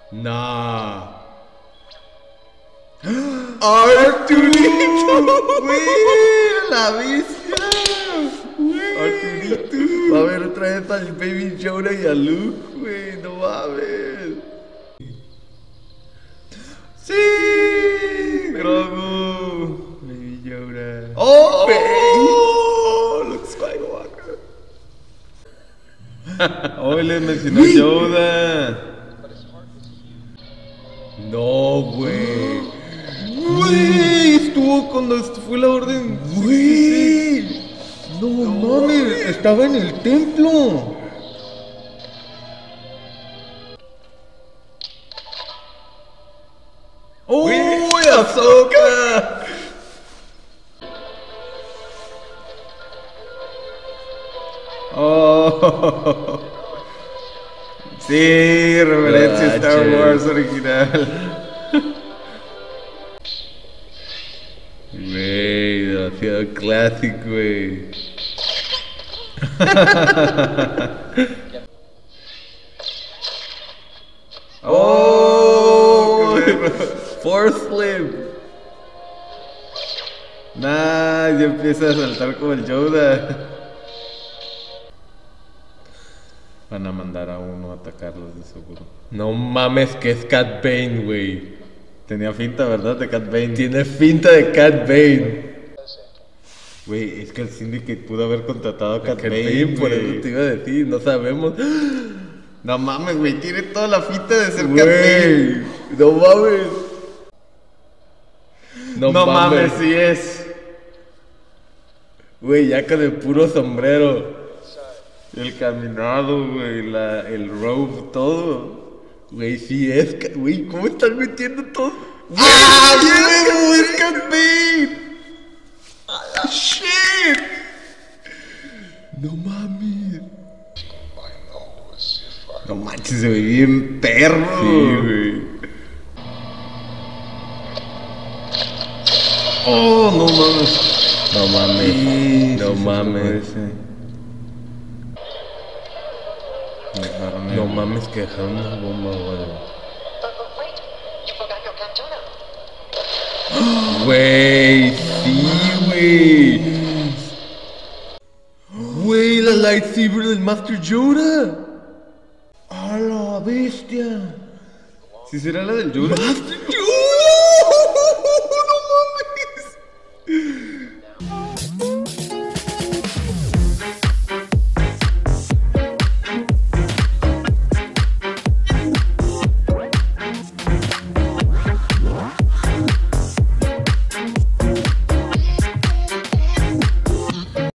Nah. Arturito, güey, la bestia. Arturito. Va a ver otra vez al Baby Yoda y a Luke, güey, no mames. Sí, Grogu. Baby Yoda. Oh, Luke Skywalker. Hoy les mencionó Yoda. No, güey. Güey, estuvo cuando fue la orden. Güey. No mames, estaba en el templo. ¡Uy, Ahsoka! Oh. Sí, referencia a Star Wars original. Güey, demasiado clásico, güey. ¡Oh! Force flip. Nah, ya empieza a saltar como el Yoda. Van a mandar a uno a atacarlos de seguro. No mames, que es Cat Bane, güey. Tenía finta, ¿verdad? De Cat Bane. Tiene finta de Cat Bane. Güey, es que el Syndicate pudo haber contratado a Cat Cat Bane, Bane, por güey. eso te iba a decir, no sabemos. No mames, güey, tiene toda la finta de ser Cat Güey, Bane. no mames. No mames, sí es. Güey, ya con el puro sombrero. El caminado, güey, el robe, todo. Güey, sí es. Güey, ¿cómo están metiendo todo? ¡Ah, güey! ¡Es Cat Bane! ¡Shit! No mames. No manches, se ve bien perro. Sí, güey. Oh, no mames. No mames. Sí, No sí, mames. Dejaron No el- mames, que dejaron una bomba, güey. Wait, you forgot your katana. Güey, sí, güey. Güey, la lightsaber del Master Yoda. ¡A la bestia! ¿Sí será la del Yoda? ¡Master Yoda!